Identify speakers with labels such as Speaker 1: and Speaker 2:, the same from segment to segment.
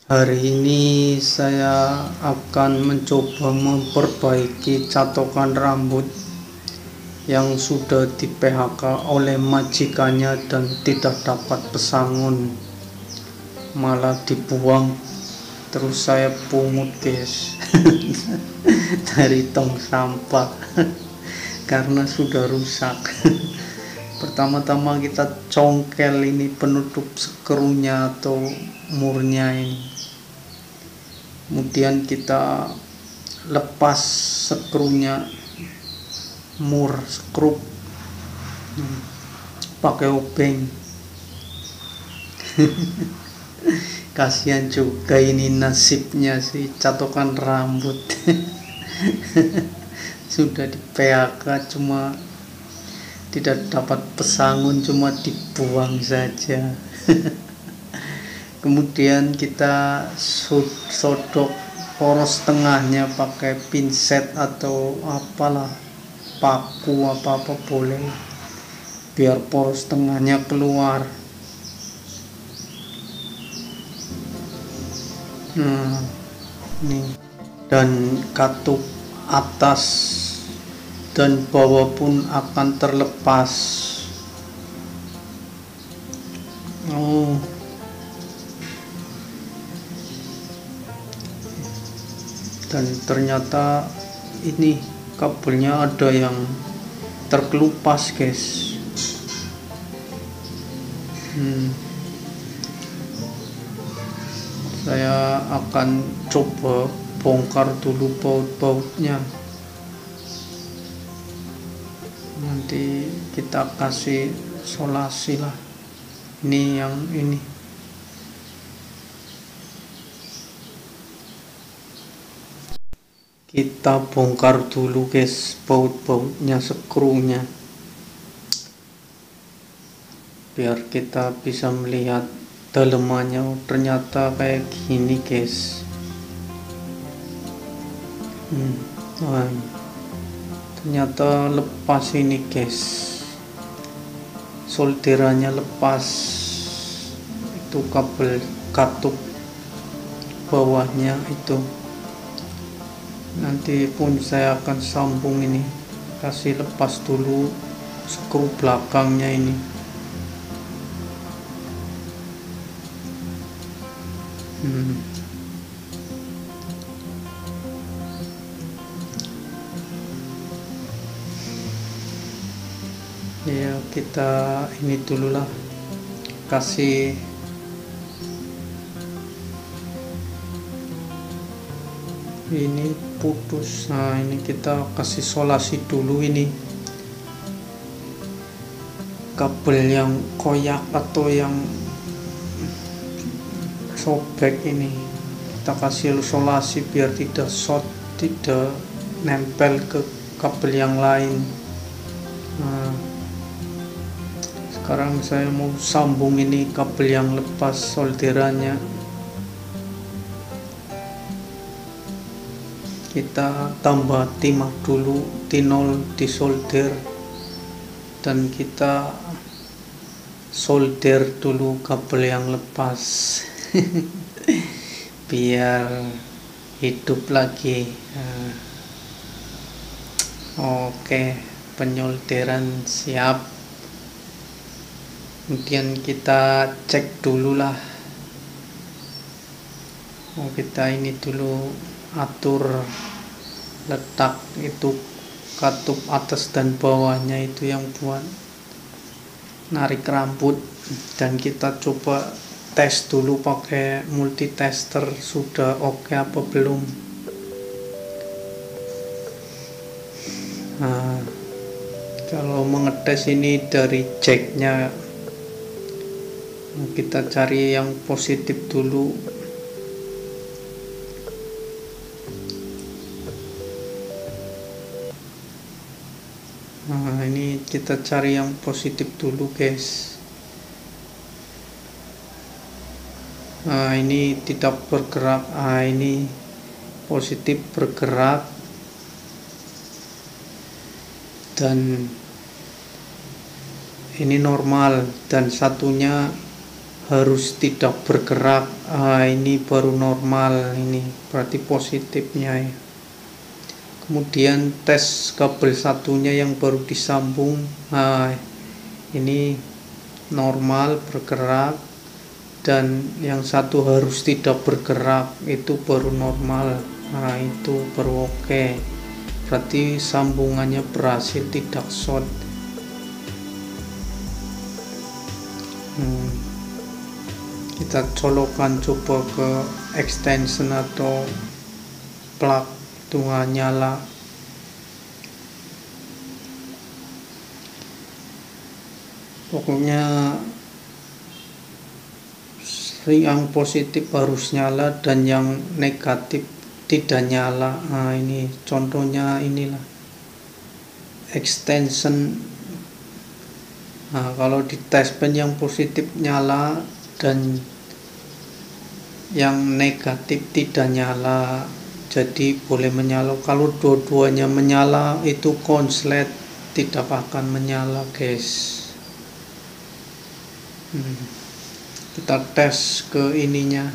Speaker 1: Hari ini saya akan mencoba memperbaiki catokan rambut yang sudah di PHK oleh majikannya dan tidak dapat pesangon, malah dibuang. Terus saya pungut, guys, dari tong sampah karena sudah rusak. Pertama-tama kita congkel ini penutup skrunya atau murnya ini, kemudian kita lepas skrunya, mur skrup, pakai obeng. Kasihan juga ini nasibnya si catokan rambut. Sudah di PHK, cuma tidak dapat pesangon, cuma dibuang saja. Kemudian kita sodok poros tengahnya pakai pinset atau apalah, paku apa-apa boleh, biar poros tengahnya keluar. Nah, ini, dan katup atas dan bawah pun akan terlepas. Dan ternyata ini kabelnya ada yang terkelupas, guys. Saya akan coba bongkar dulu baut-bautnya, nanti kita kasih solasi lah. Ini yang ini kita bongkar dulu, guys, baut-bautnya, skrunya, biar kita bisa melihat dalemannya. Ternyata kayak gini, guys. Ternyata lepas ini, guys, solderannya lepas. Itu kabel katup bawahnya itu. Nanti pun saya akan sambung ini, kasih lepas dulu skru belakangnya ini. Ya, kita ini dulu lah, kasih ini putus. Nah, ini kita kasih solasi dulu ini kabel yang koyak atau yang sobek ini, kita kasih solasi biar tidak short, tidak nempel ke kabel yang lain. Nah, sekarang saya mau sambung ini kabel yang lepas solderannya. Kita tambah timah dulu, tinol disolder, dan kita solder dulu kabel yang lepas biar hidup lagi. Oke, penyolderan siap. Kemudian kita cek dulu lah. Kita ini dulu atur letak itu katup atas dan bawahnya, itu yang buat narik rambut. Dan kita coba tes dulu pakai multitester, sudah oke apa belum. Nah, kalau mengetes ini dari jacknya, kita cari yang positif dulu. Nah, ini kita cari yang positif dulu, guys. Nah, ini tidak bergerak. Nah, ini positif bergerak, dan ini normal, dan satunya harus tidak bergerak. Ini baru normal, ini berarti positifnya ya. Kemudian tes kabel satunya yang baru disambung, ini normal bergerak, dan yang satu harus tidak bergerak, itu baru normal. Itu baru oke, berarti sambungannya berhasil, tidak short. Kita colokan coba ke extension atau plug, itu nyala. Pokoknya yang positif harus nyala dan yang negatif tidak nyala. Ini contohnya, inilah extension. Kalau di test pen yang positif nyala dan yang negatif tidak nyala, jadi boleh menyala. Kalau dua-duanya menyala itu konslet, tidak akan menyala guys. Kita tes ke ininya,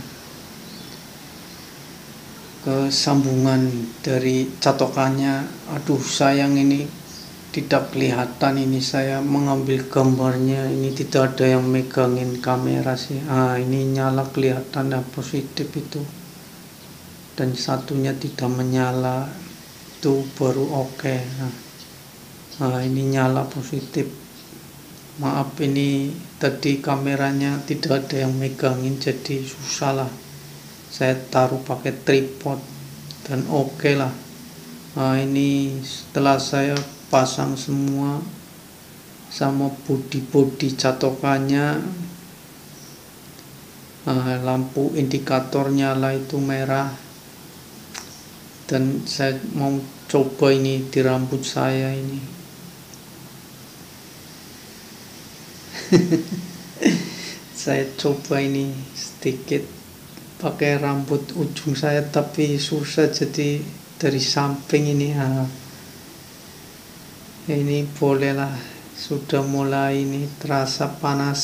Speaker 1: ke sambungan dari catokannya. Aduh sayang, ini tidak kelihatan, ini saya mengambil gambarnya, ini tidak ada yang megangin kamera sih. Ini nyala, kelihatan positif itu, dan satunya tidak menyala, itu baru oke. Ini nyala positif. Maaf, ini tadi kameranya tidak ada yang megangin, jadi susah lah, saya taruh pakai tripod dan oke lah. Ini setelah saya pasang semua sama bodi catokannya, lampu indikator nyala itu merah, dan saya mau coba ini di rambut saya ini. Saya coba ini sedikit pakai rambut ujung saya, tapi susah, jadi dari samping ini. Ini bolehlah, sudah mulai ini terasa panas.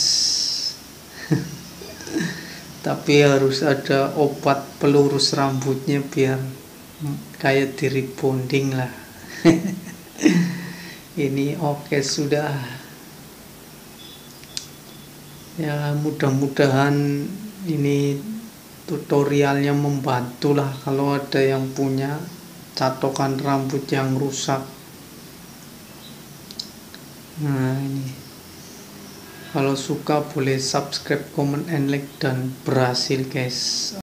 Speaker 1: Tapi harus ada obat pelurus rambutnya biar kayak di rebonding lah. Ini oke sudah ya, mudah-mudahan ini tutorialnya membantu lah kalau ada yang punya catokan rambut yang rusak. Ini kalau suka boleh subscribe, comment, and like, dan berhasil guys.